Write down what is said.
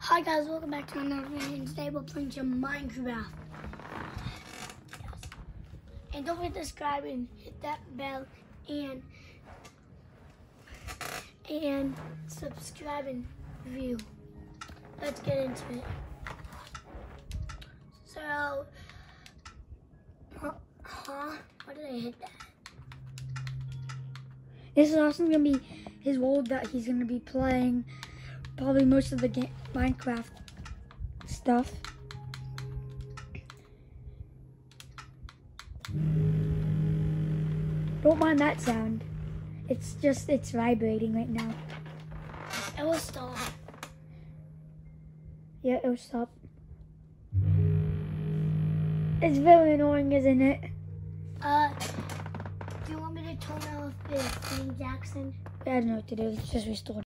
Hi guys, welcome back to another video. And today we're playing some Minecraft. Yes. And don't forget to subscribe and hit that bell and subscribe and view. Let's get into it. So, why did I hit that? This is also gonna be his world that he's gonna be playing. Probably most of the Minecraft stuff. Don't mind that sound. It's vibrating right now. It will stop. Yeah, it'll stop. It's very annoying, isn't it? Do you want me to turn off the Jackson? I don't know what to do. It's just restored.